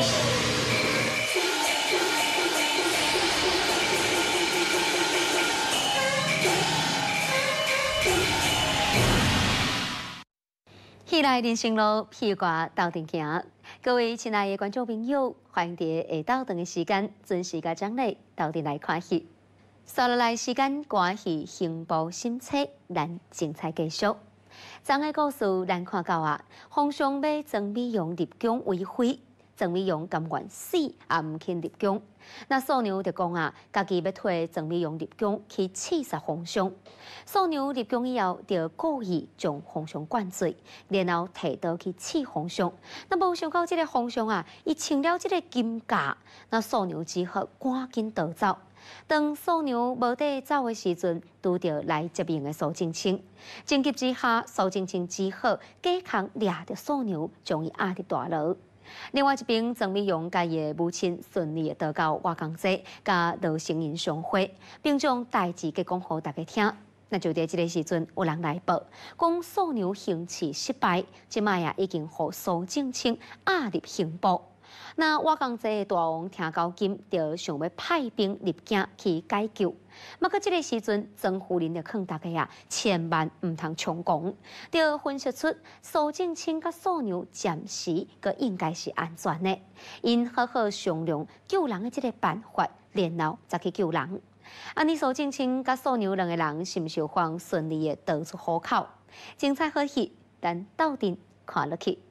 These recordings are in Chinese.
起来人生路，屁挂斗阵行。各位亲爱的观众朋友，欢迎伫下斗阵的时间准时甲张磊斗阵来看戏。接落来时间歌戏幸福心切，咱精彩继续。昨个故事咱看到啊，皇上要曾美容入宫为妃，曾美容甘愿死也唔肯入宫。那素娘就讲啊，家己要替曾美容入宫去刺杀皇上。素娘入宫以后，就故意将皇上灌醉，然后提刀去刺皇上。那无想到这个皇上啊，伊穿了这个金甲，那素娘只好赶紧逃走。当素娘无地走的时阵，拄着来接应的苏静清。情急之下，苏静清只好假扛抓着素娘，将伊压入大牢。另外一边，曾美容甲伊的母亲顺利逃到瓦岗街，甲罗成英相会，并将代志给讲互大家听。那就在这个时阵，有人来报，讲素娘行刺失败，即卖啊已经互苏静清押入刑部。那瓦岗街的大王听到今，就想要派兵入京去解救。嘛，到这个时阵，曾夫人就劝大家啊，千万唔通冲动，就分析出苏静清甲素娘暂时个应该是安全的，因好好商量救人的这个办法，然后再去救人。安尼苏静清甲素娘两个人是毋是有方顺利的逃出虎口？精彩好戏，咱斗阵看落去。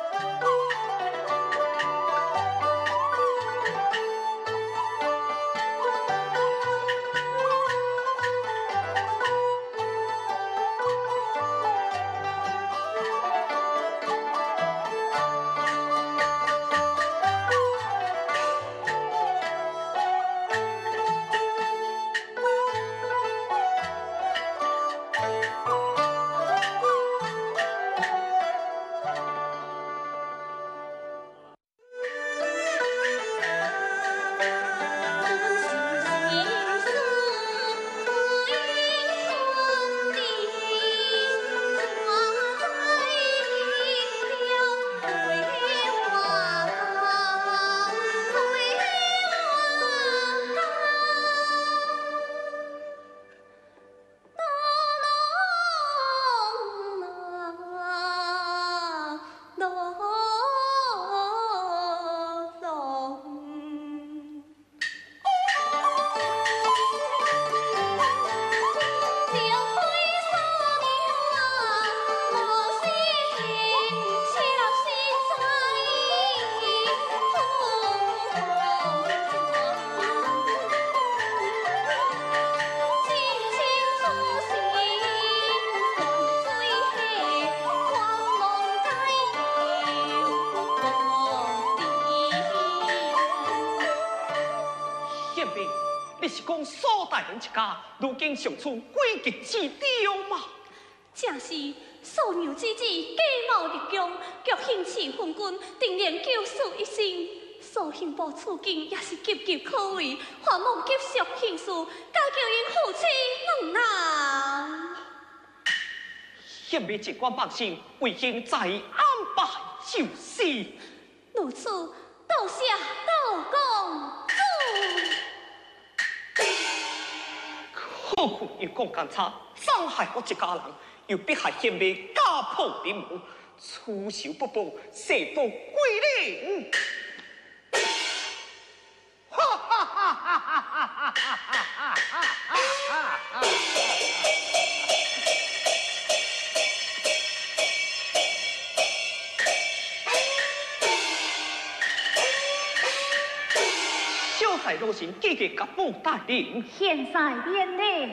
一家如今尚处诡计之中嘛？ 正是素娘之子假冒入宫，却行刺昏君，定然救死一生。苏刑部处境也是岌岌可危，还望急速行事，解救因夫妻两人。 现未尽管百姓为兄再安排就是。 如此，多谢道公主。 可恨又讲干差，伤害我一家人，又迫害贤妹家破人亡，此仇不报，誓不归零。哈哈哈哈哈哈哈哈！小婿罗成记个甲母带领， 现在免礼。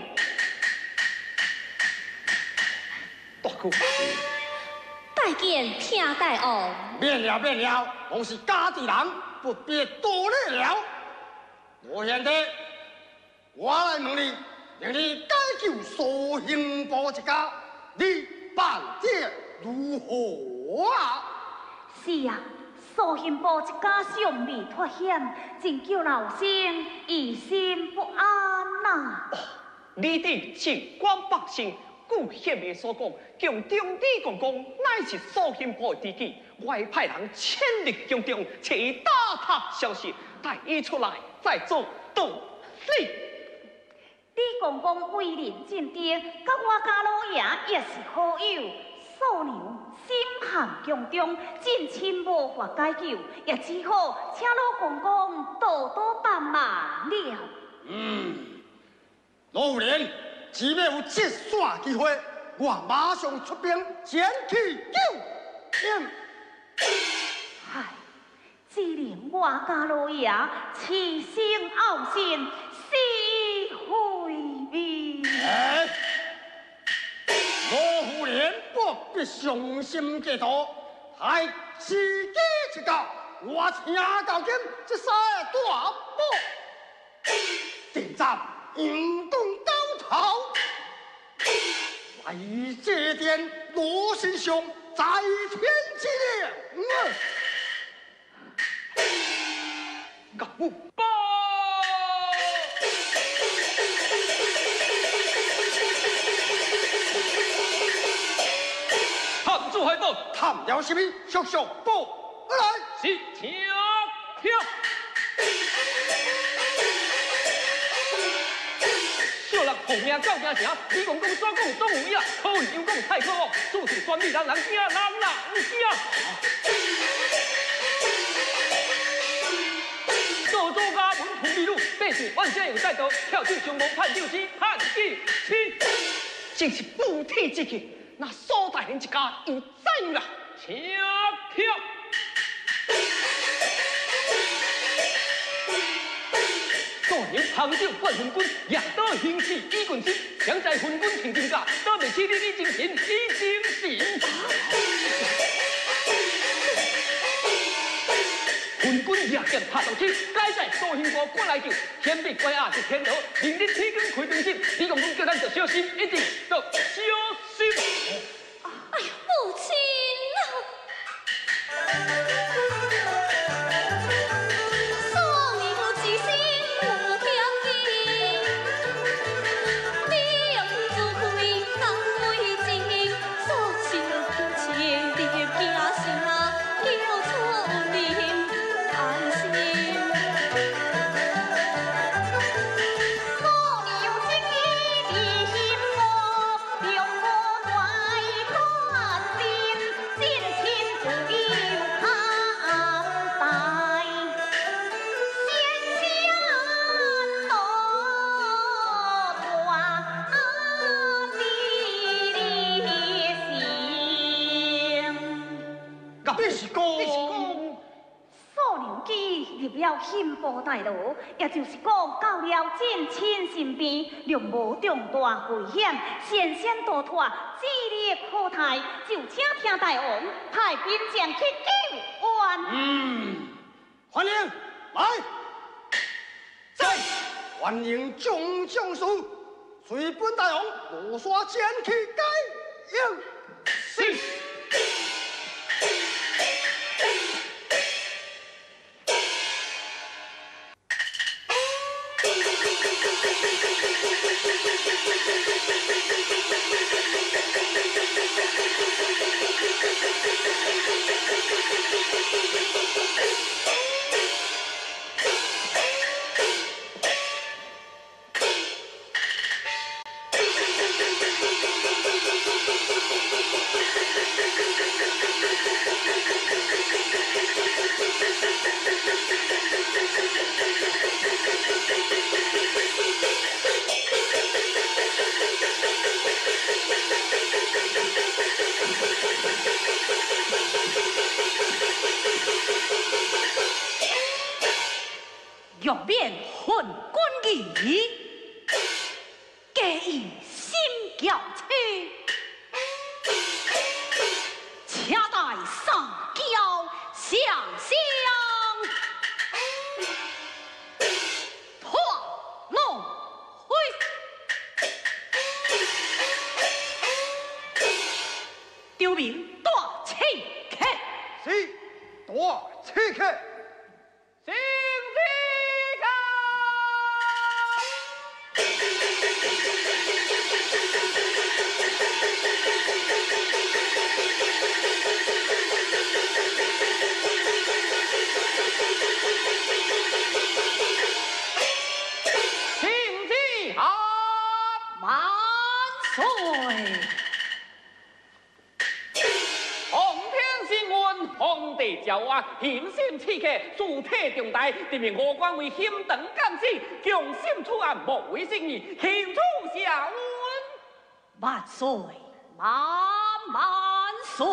大哥， 拜见听大王。 免了，免了，我是家己人，不必多礼了。罗贤弟，我来问你，令你解救苏刑部一家，你办这如何啊？ 是啊。苏刑部一家尚未脱险，真叫老生疑心不安呐。 你哋尽管百姓古宪的所讲，强中李公公乃是苏兴部的知己，我会派人千力强中，请伊打探消息，带伊出来再做道理。 李公公为人正直，甲我家老爷也是好友。素娘心寒强中，真亲无法解救，也只好请老公公多多帮忙了。 老夫人，只要有折煞机会，我马上出兵前去救援。 唉，只能我家老爷痴心傲心，死回命。 老夫人不必伤心过度，害自己一觉，我请到今这三个大宝，定在阳洞高头，来这点罗身上在天之亮。 岳母报。探子海盗， 探了什么？速速报来！ 是请跳。小人奉命到京城，李公公所讲总有影，可有有讲太可恶，处处专利人惊，人惊。做作家文图秘录，百姓万家有带头，跳进上门判六七，判第七，真是不体之气。那苏大人一家有知啦，请跳。昨年杭州冠军军夜到兴起衣冠新，想在分军请定价，都未起你李精神，李精神。分军夜剑拍到起，该在苏兴部赶来救，天被关押一天牢，明日天光开灯进，李公公叫咱着小心，一定要小心。 哎呀，母亲了刑部大牢，也就是讲到了正亲身边，若无重大危险，先逃脱，指日可待，就请听大王派兵将去救援。 欢迎来，在欢迎众将士，随本大王罗刷前去解应。 是。 若免混军仪，皆以心交切，且待上交相相，破龙会，丢名大刺客， 是大刺客。 皇帝诏我行心刺客，事体重大，特命我官为心肠感死，强心处案，无违圣意，请处下文。 万岁，万万岁！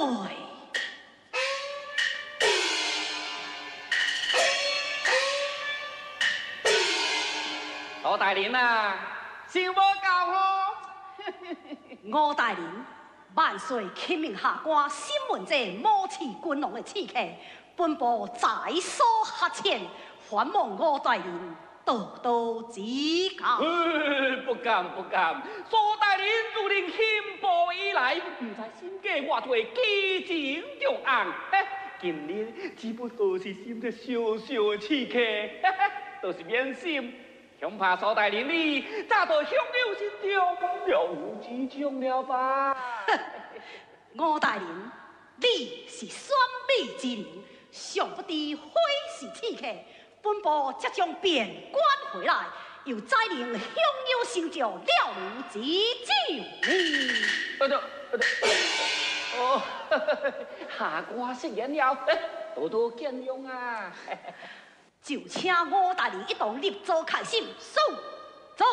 罗大人啊，想无够好。 吴大人，万岁亲命下官审问这武刺君王的刺客，本部在所下签，还望吴大人多多指教。 不敢不敢，苏大人自令刑部以来，不知心计外推基情重案，今日只不过是心着小小的刺客，都是免心。恐怕苏大人你早就享有心中，了无其中了吧？ 吴大人，你是选美之人，想不知非是刺客，本部即将变官回来，又再令享有成就，了如指掌。 哦，下官失言了，多多见谅啊！ 就请吴大人一同立奏开审，速走。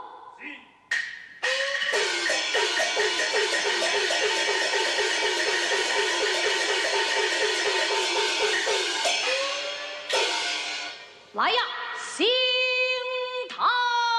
来呀，行堂！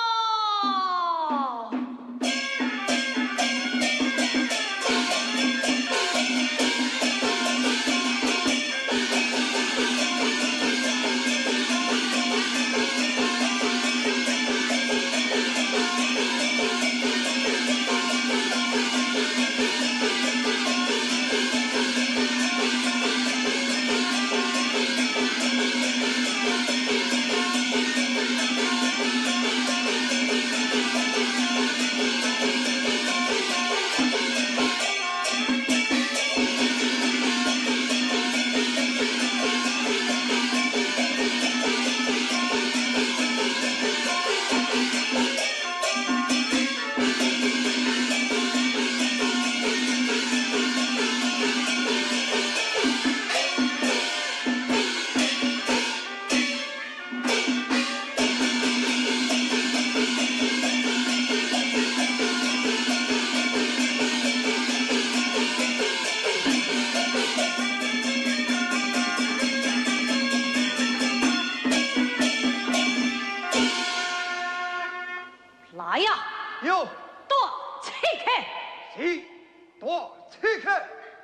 来呀！ 有夺刺客！ 是夺刺客。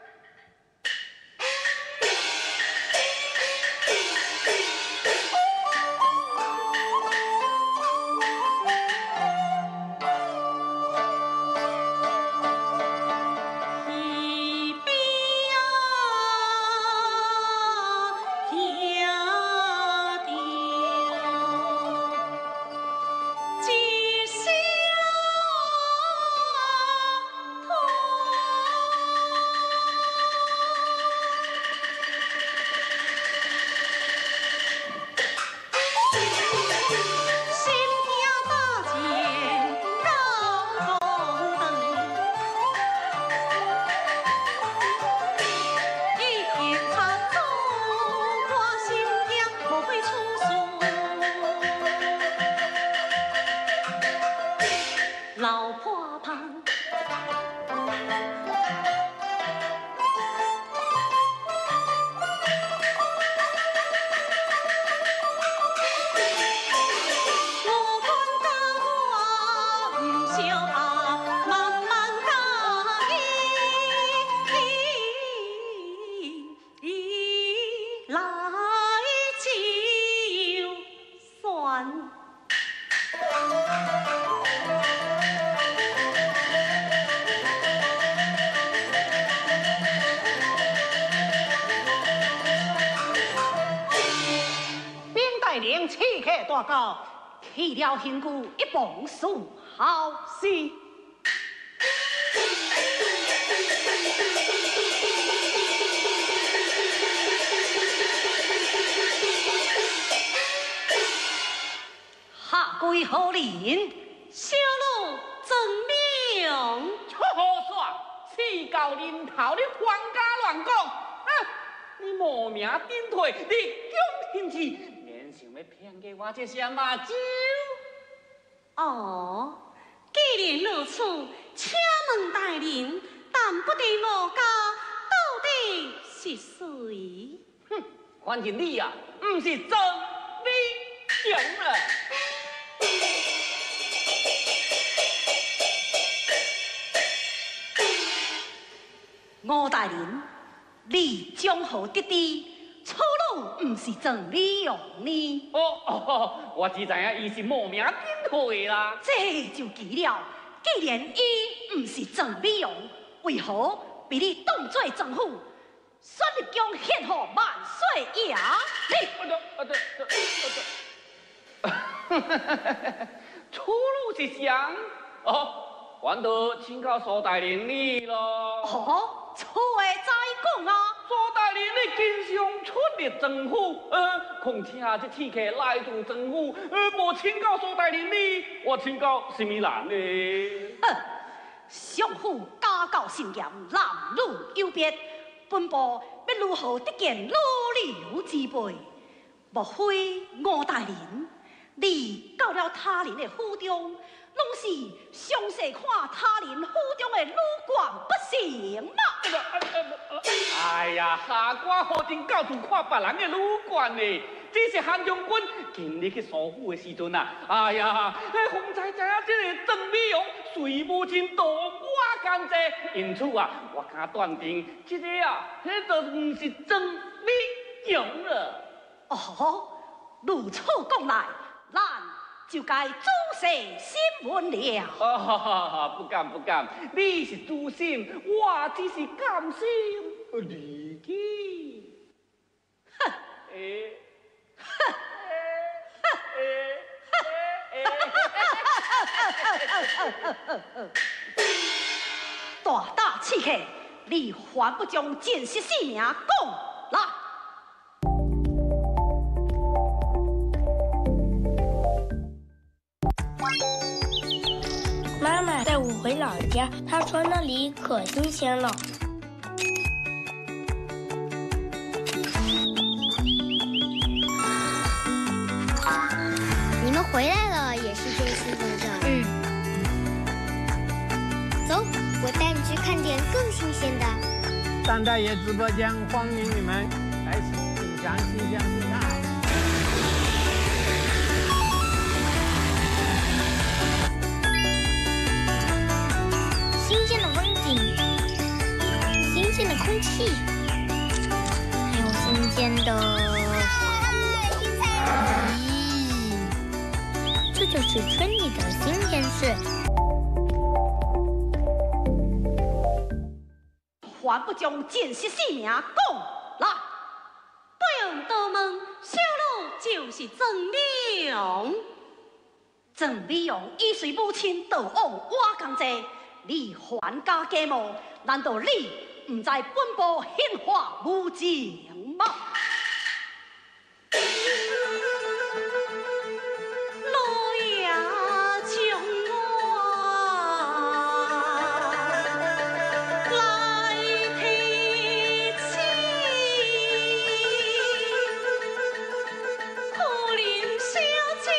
老婆旁。我管家我唔少怕，慢慢加来就算。 令刺客大告，去了刑具一棒数好事。下跪何人？ 小路证明。 好耍，死到临头你还敢乱讲？你名顶替，立功行事，免想要骗给我这些马酒。 哦，既然如此，请问大人，但不得我家到底是谁？ 哼，反正你啊，不是曾美荣啊。 吴大人，你将何得知初路不是郑美容呢？ 我只知影伊是冒名顶替啦。 这就奇了，既然伊不是郑美容，为何被你当作政府？选立宫献给万岁爷？ 出路是谁？还得请教苏大人你咯。 哦，错话再讲啊！ 苏大人你经常出入政府，况且这刺客来自政府，无请教苏大人你，我请教什么人呢？ 相府家教甚严，男女有别，本部要如何得见老刘之辈？莫非吴大人，你到了他人的府中？拢是详细看他人府中的女官不成吗？ 哎呀，下官何曾到处看别人的女官呢？只是韩将军今日去苏府的时阵啊，哎呀，方才知影这个郑美容随母亲躲我干济，因此啊，我敢断定，这个啊，迄就不是郑美容了。 哦，如此讲来，咱就该仔细审问了。 不敢，你是主心，我只是甘心离去。 哼！大胆刺客，你还不将前世姓名讲来？ 妈妈带我回老家，她说那里可新鲜了。 你们回来了，也是最幸福的。走，我带你去看点更新鲜的。 张大爷直播间欢迎你们来品尝新鲜蔬菜。 新鲜的风景，新鲜的空气，还有新鲜的……这就是村里的新鲜事。 还不将前世姓名讲来？ 不用多问，小路就是郑美容。 郑美容已随母亲逃往瓦岗寨。你还家家母，难道你唔知本部宪法无情吗？ 老爷将我来提亲，可怜小姐。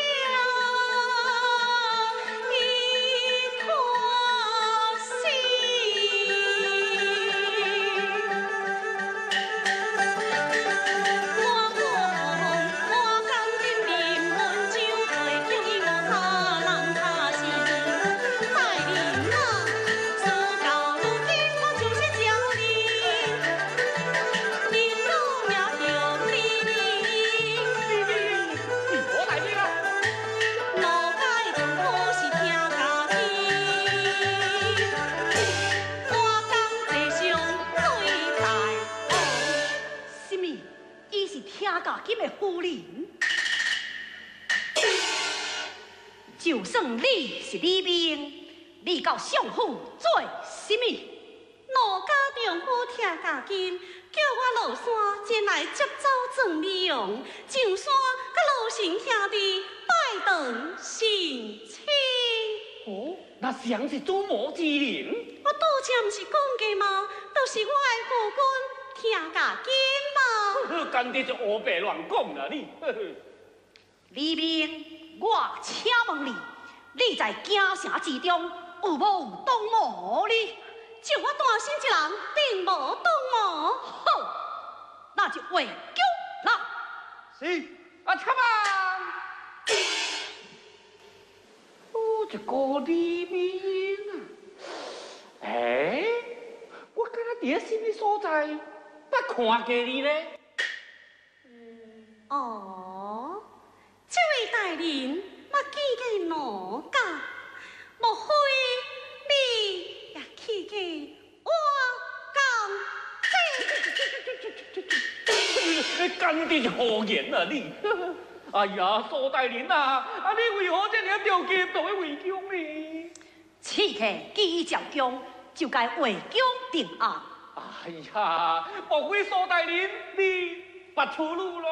就算你是李明，你到相府做什么？ 奴家丈夫听家金，叫我落山前来接走郑美容，上山甲老神兄弟拜堂成亲。 哦，那谁是主谋之人？ 我拄则毋是讲过吗？都是我的夫君听家金嘛。 干爹就胡白乱讲啦你。 李明，我请问你，你在京城之中有无当魔呢？ 就我单身一人，并无当魔。 好，那就为救啦。 是，啊，come on！哦，一个李明啊，我敢若伫咧什么所在捌看过你呢？ 哦，这位大人，我记个哪家？莫非你也去过我江干爹是胡言啊你！哎呀，苏大人啊，你为何这样着急就要围攻呢？ 此客既招供，就该为公定案。 哎呀，莫非苏大人你拔出路咯？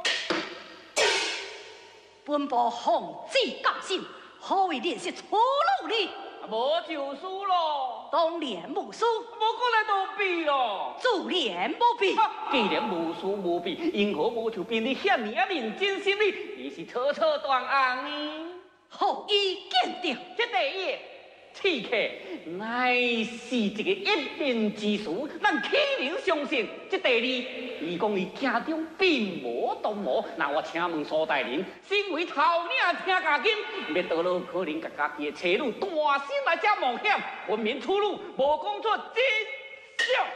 本部奉旨降信，何为练习出路呢？ 无就输咯， 当年无输， 无过来倒比咯。 自练无比。 既然无输无比，因何无就变你遐尔认真心理？你是草草断案呢？ 何以鉴定？ 这第一，此客乃是一个一面之词，咱岂能相信？这第二，伊讲伊家中并无动魔，那我请问苏大人，身为头领听家金，要倒落可能甲家己的妻女单身来遮冒险，分明出路无讲出真相。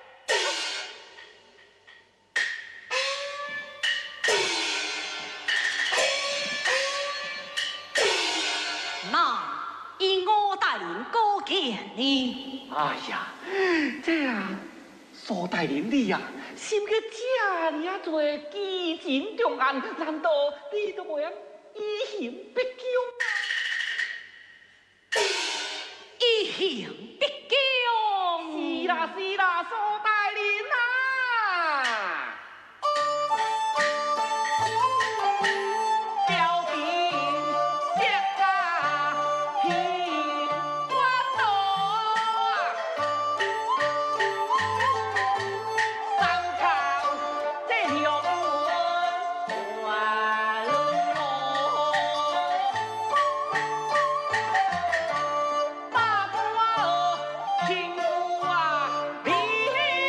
那以我大人高见呢？ 哎呀，这啊，苏大人你啊，心去这尔啊多基情重案，难道你都无样以刑逼供？ 以刑逼供。 是啦是啦，苏大人啊！标兵设下平关道，三靠这雄文万路，八卦轻舞啊，离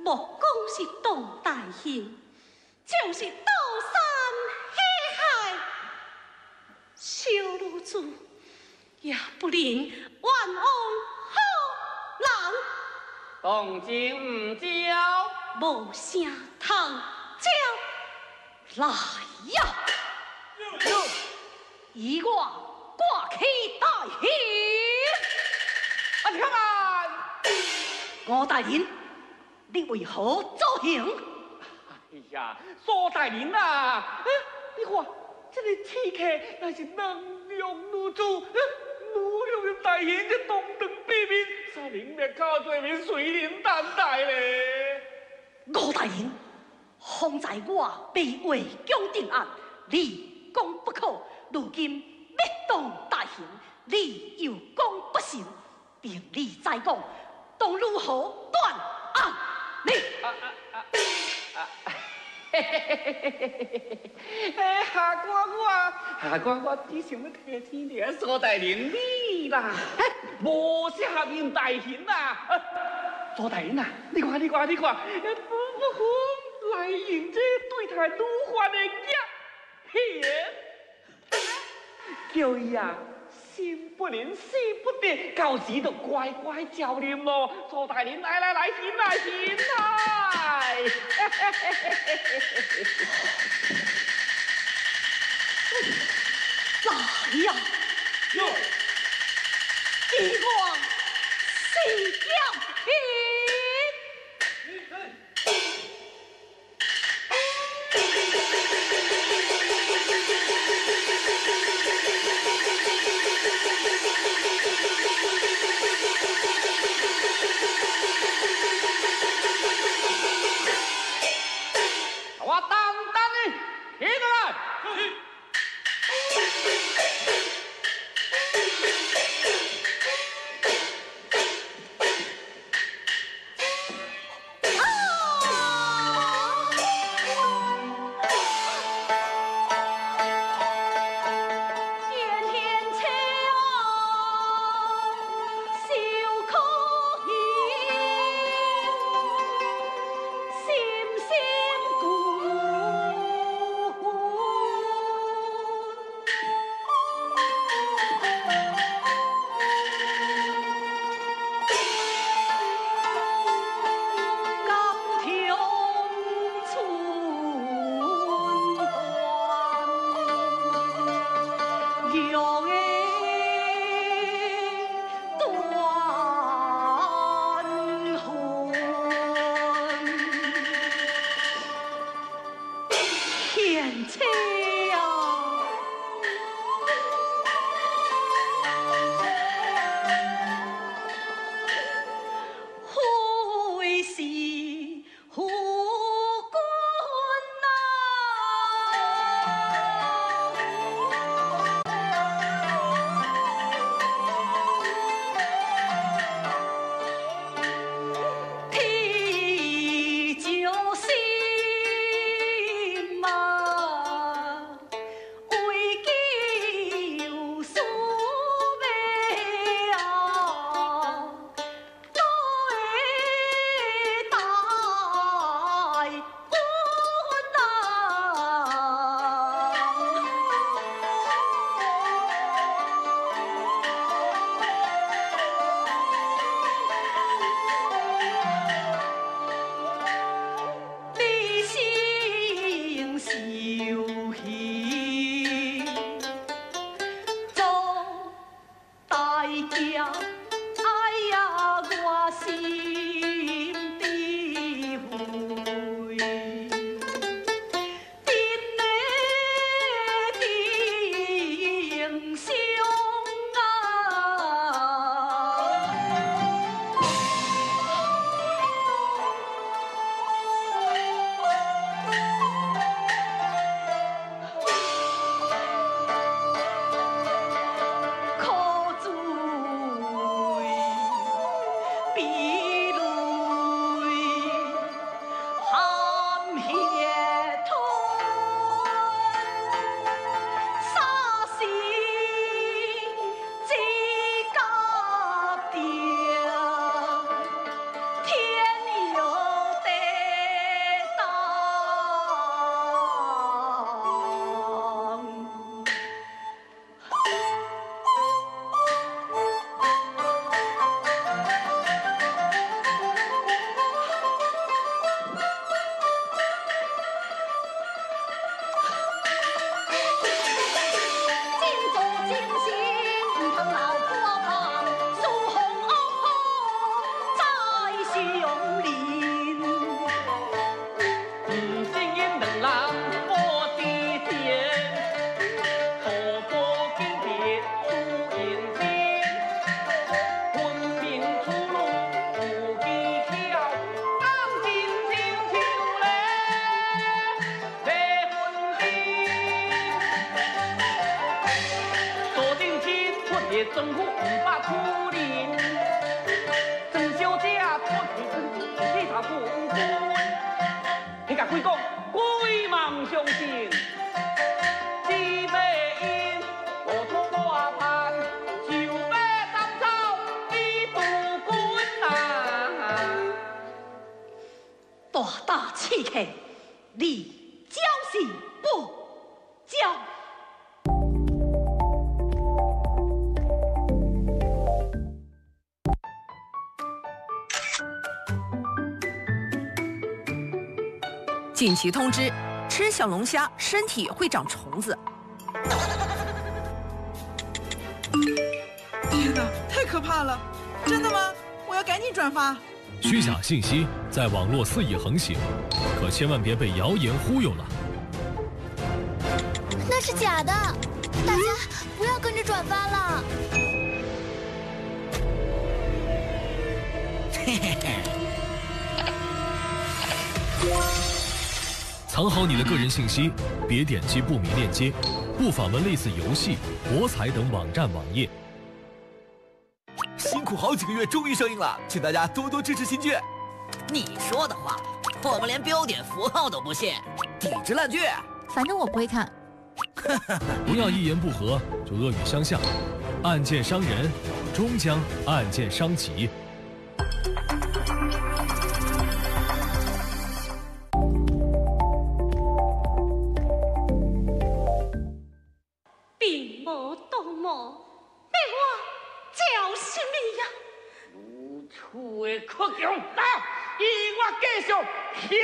莫讲是当大刑，就是刀山火海，小女子也不能冤枉好人。 当今唔招， 无声通招来呀！以我挂起大刑。 啊，听啊！ 吴大人，你为何作刑？ 哎呀，苏大人啊，你看这个刺客那是能量女子，女量的大刑，这东堂秘密，三人灭口罪名，随人担待咧。 吴大人，方在我被话讲定案，你讲不可，如今灭当大刑，你又讲不成，凭你再讲，当如何断案？你下官我只想要提醒你啊，苏大人你啦，无适合用大刑啦。苏大人啊，你看，不来用这对待女犯的叫伊啊，心不宁，死不得，到时就乖乖照念咯。苏大人，来，醒来！ 来呀！以我四脚平。 我当你起来！ 刺客，你交是不交？ 紧急通知：吃小龙虾身体会长虫子。 天哪，太可怕了！真的吗？我要赶紧转发。 虚假信息在网络肆意横行，可千万别被谣言忽悠了。 那是假的，大家不要跟着转发了。 嘿嘿嘿。藏好你的个人信息，别点击不明链接，不访问类似游戏、博彩等网站网页。 辛苦好几个月，终于上映了，请大家多多支持新剧。 你说的话，我们连标点符号都不信，抵制烂剧。 反正我不会看。 不要一言不合就恶语相向，暗箭伤人，终将暗箭伤己。 并无动魔，被我叫什么呀？ 如此的可强大，以我继续行。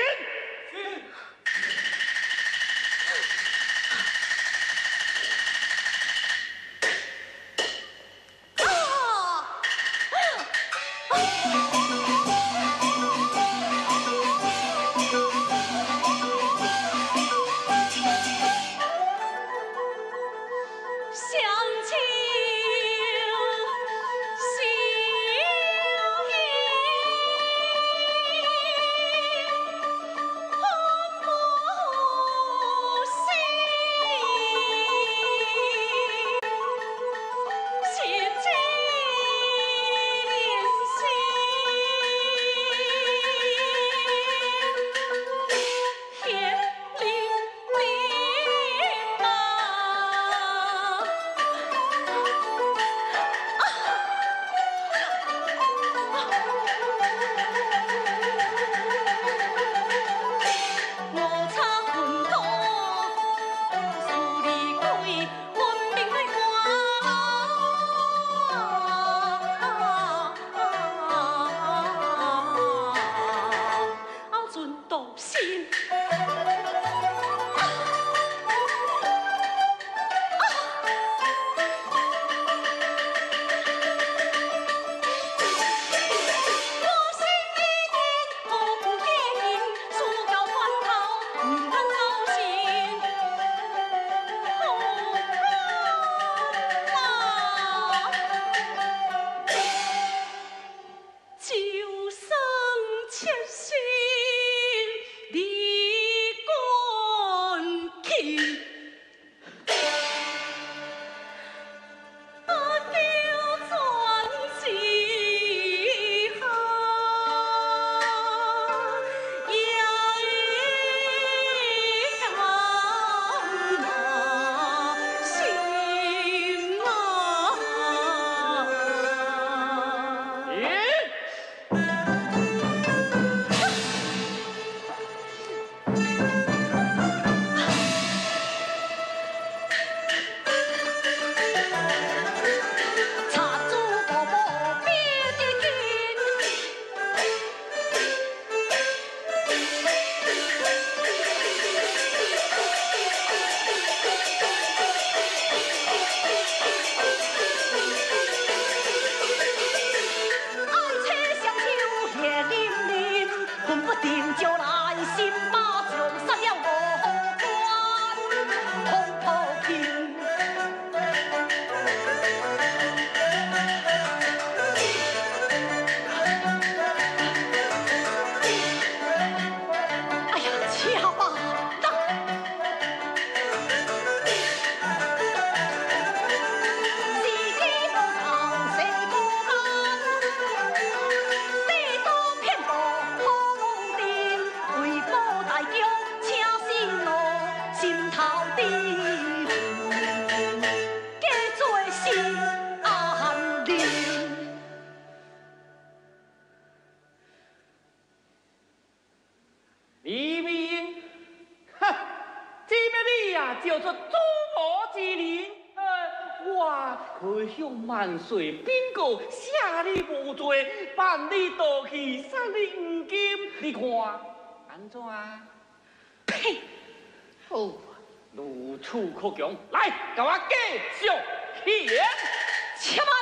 叫做祖母之人。我可向万岁禀告，赦你无罪，办你倒去，杀你黄金，你看安怎啊？ 呸！ 好，如此可强，来，甲我继续演。 且慢！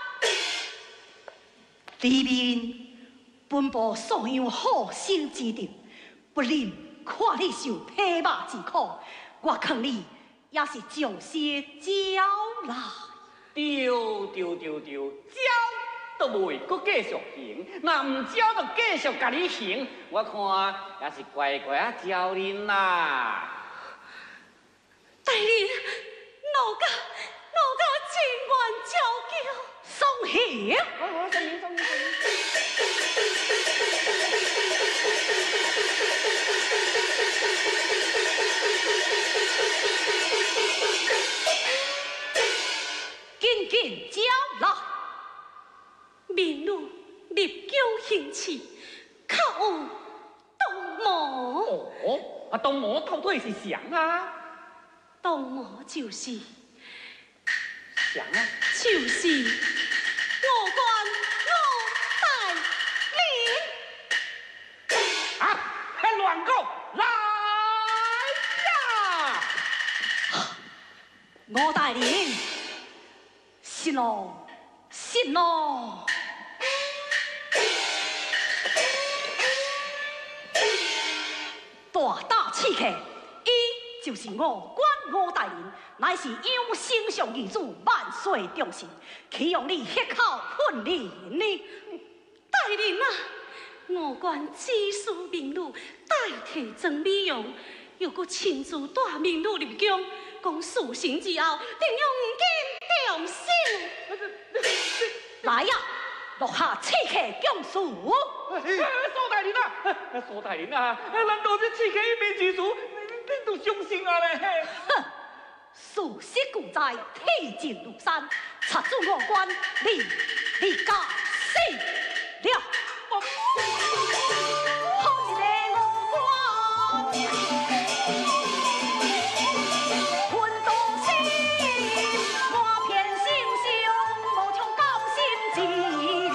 里面本部所有好心之德，不忍看你受披麻之苦，我劝你也是将些招来。 对，招都袂搁继续行，那唔招就继续甲你行。我看也是乖乖啊招恁啦。 大人，奴家情愿招叫。 送行。 送行。 紧招来！ 民女立江行刺，靠有东魔。 哦，东魔到底是谁啊？ 东魔就是谁啊？ 就是我官我大人。 啊！还乱讲！来呀！ 我大人，是咯，是咯。大打刺客，伊就是我管我大人，乃是有丞相义主，万岁重视，岂用你血口混脸呢？ 大人啊，我管只需民女代替曾美容，又搁亲自带民女入宫，讲事成之后，定要黄金重赏。 来呀，落下刺客降书。 苏大人啊，苏大人啊，难道这刺客一面之词，恁都相信啊咧？ 哼，事实故在，体尽如山，插住我官，你该死了。好一个我官，混东西，满片心胸，无从高心机。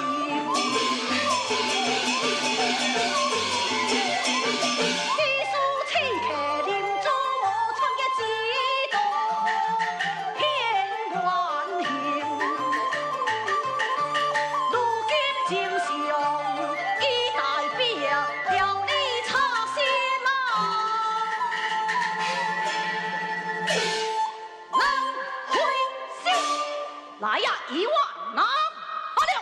来呀，一万拿好了！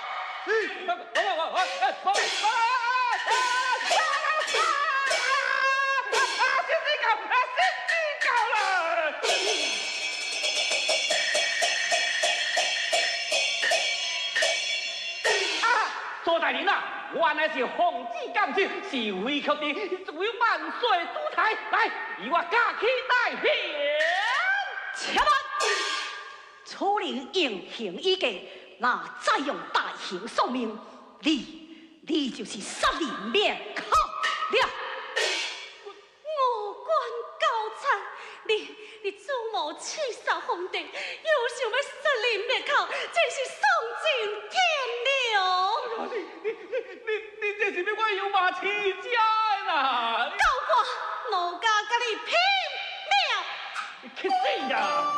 苏大人啊，原来是奉旨降旨，是非曲直，只有万岁主台。来，以我驾起大显。 且慢！楚灵应行已决，那再用大刑送命，你就是杀人灭口了。 我官高产，你祖母气煞皇帝，又想要杀人灭口，真是丧尽天良。 你这是要我有马起家啦？ 高官，奴家甲你拼命！ 去死呀！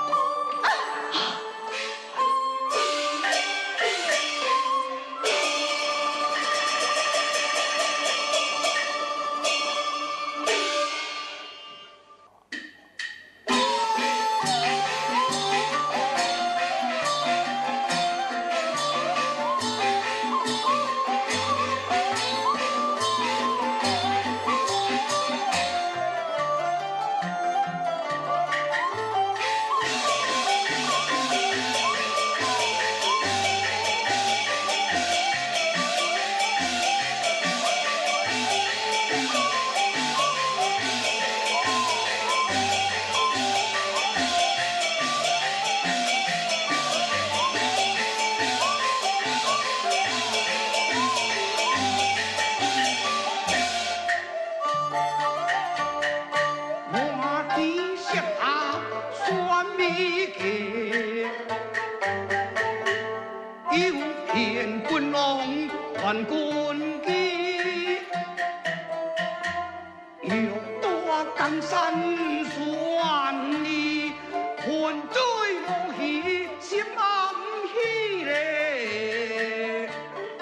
万山算你困醉无喜，心暗喜嘞。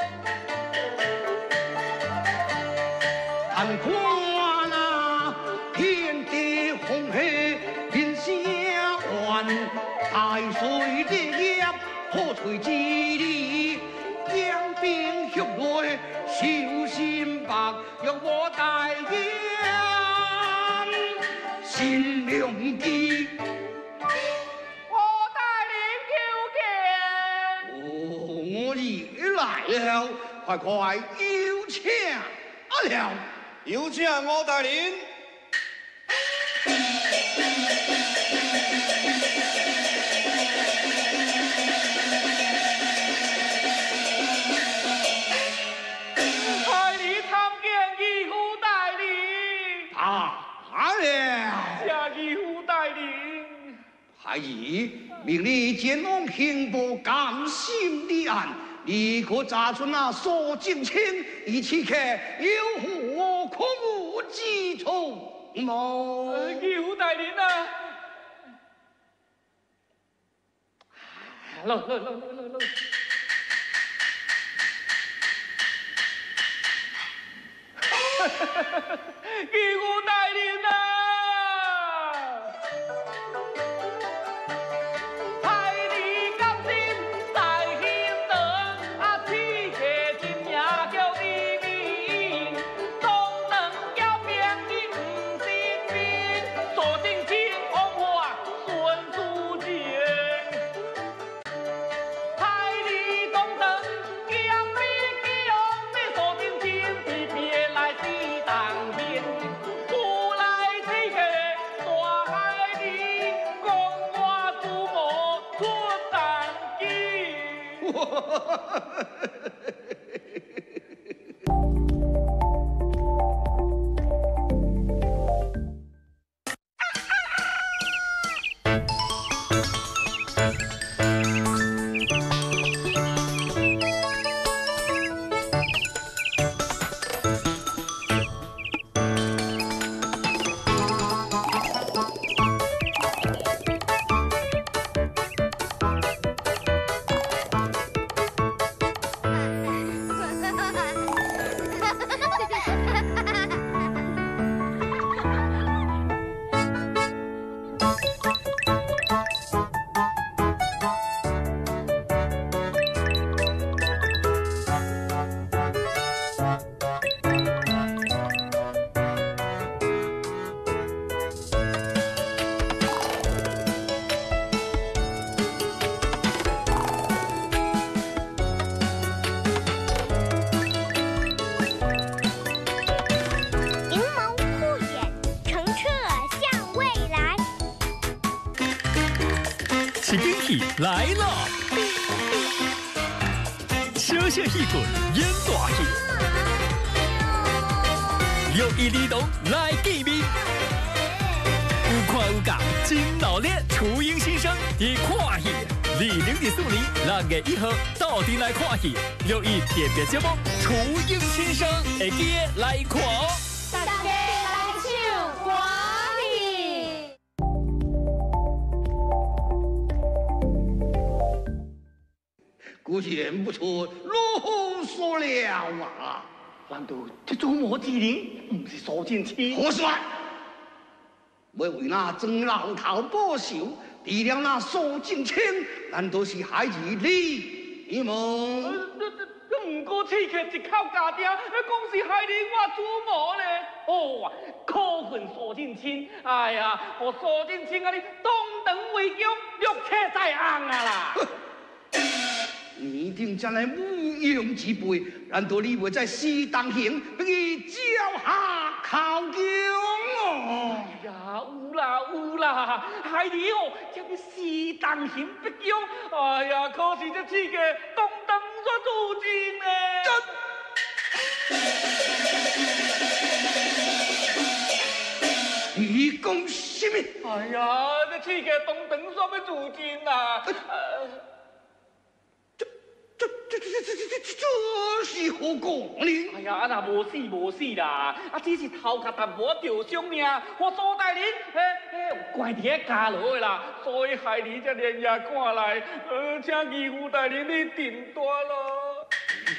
但看那天地风气，人声怨，大水烈焰，破碎之理，将兵血泪，手心白，若无大言，心良机。 我带领求见。 哦，我也来了，快快有请了。 有请我大人。 派你参见义父大人。 到了。 谢义父大人。 孩儿，命你前往刑部监审立案。你可查出那苏正清与此客有何可恶之处？冇。 义父大人啊！来。义父大人啊！ 来了，小小戏棍演大戏，612儿童来见面，有看有教，真闹热，雏鹰新生伫看戏。2014年6月1号到底来看戏，612特别节目《雏鹰新生》，会记得来看哦。 大家来唱歌戏。 果然不出如何所料啊！ 难道这祖母之人不是苏正清？ 胡说！要为那曾老头报仇，除了那苏正清，难道是孩子你们？ 不过此刻一口家丁，讲是害你我祖母呢？哦，可恨苏正清！哎呀，我苏正清啊，你东堂为强，玉车在昂啊啦！ 你定将来无用之辈，难道你会在西当行给伊脚下靠强哦？ 哎呀，有啦，害你哦，这个西当行不强。哎呀，可是这次个东堂煞注定呢。你讲什么？ 哎呀，这次个东堂煞要注定啦。 这是何讲呢？ 哎呀，那无死啦，只是头壳淡薄受伤尔。我苏大人，怪伫遐家落的啦，所以害你才连夜赶来。请义父大人你定夺咯。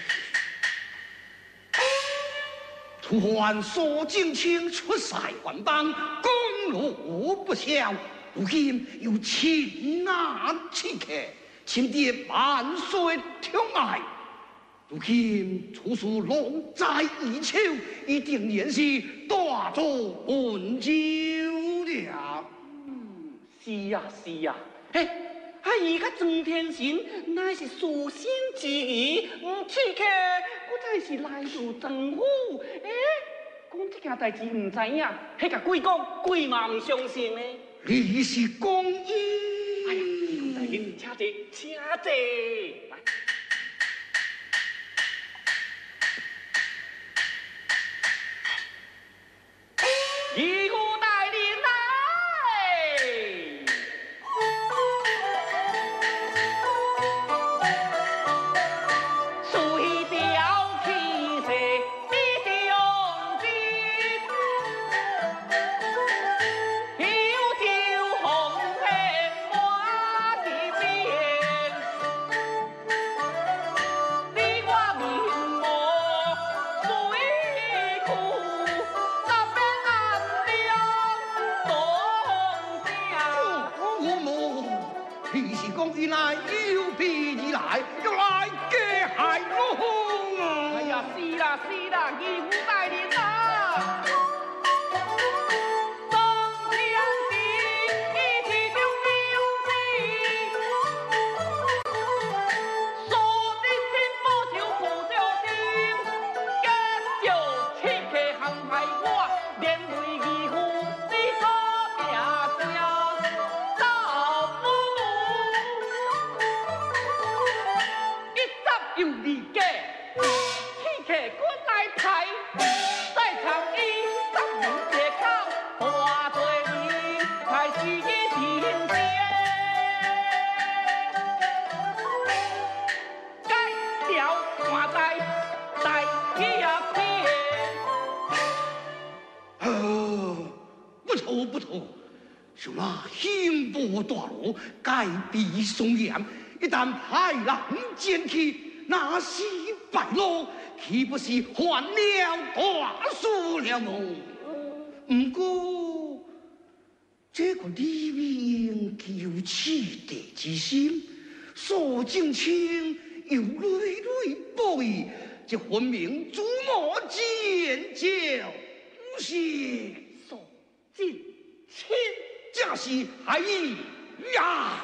突还苏敬清出塞还邦，公路不孝，如今又擒拿刺客，亲爹万岁宠爱。如今处处龙在一手，一定也是大做本酒了。 是呀。伊甲曾天行乃是私心之意，刺客我才是来自政府。讲这件代志唔知影，迄个鬼讲鬼嘛唔相信呢。 你是公义。 哎呀，义父大人，请坐。来。义父大人来。是啦，义父大人啊！当天时伊是中勇士，苏真真保守护小心，结着刺客陷害我，连累义父你可命声到不一十又二假。客官来抬，再藏伊十门借口，大罪人才是伊天邪。该条换代代一片。 不错，像那刑部大牢戒备松严，一旦派人前去，那是败露。岂不是犯了大事了么？不过，这个李美英有气地之心，苏敬清又屡屡报以，这分明诛魔见教，不是苏敬清， 这是害意呀！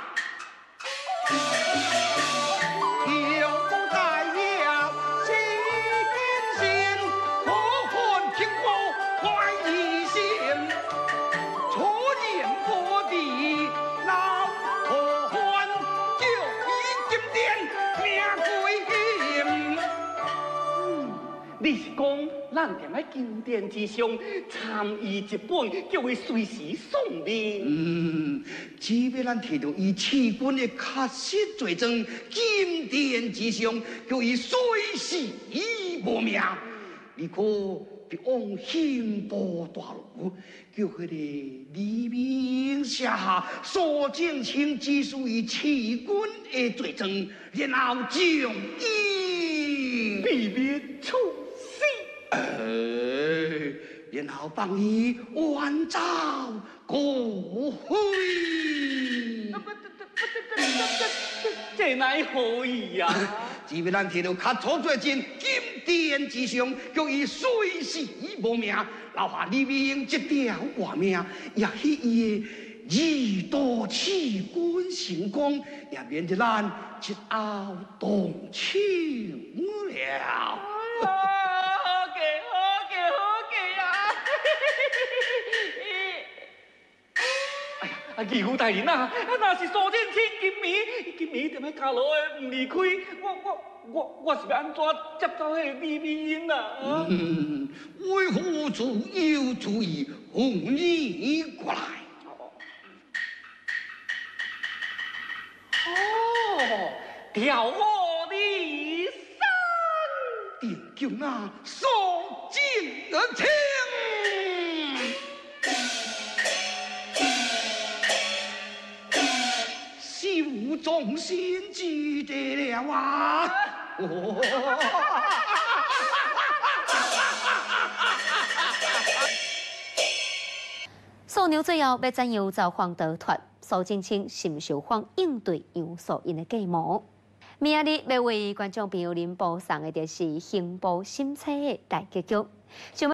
你是讲，咱踮喺经典之上参与一本，叫伊随时送命。 只要咱摕到伊刺军的确实罪证，经典之上叫伊随时无命。你可别往刑部大牢，叫迄个李明写下苏敬清指属于刺军的罪证，然后将伊秘密处。 然后帮伊挽走过去。 这乃何意呀？ 只要咱摕到确凿罪证，金殿之上，叫伊随时无命，留下李美英一条活命，也许伊的二度刺军成功，也免得咱日后动情了。 义父大人啊，那是苏建清今暝踮喺家牢的唔离开，我是要安怎接走迄个李美英啊？ 为何主有主意哄你过来？ 调和你叫那所见而听。修忠心记得了啊！ 枢纽最后要怎样造访得脱？苏正清甚受访应对杨素因的计谋。明日要为观众朋友您播送的就是刑部审查的大结局。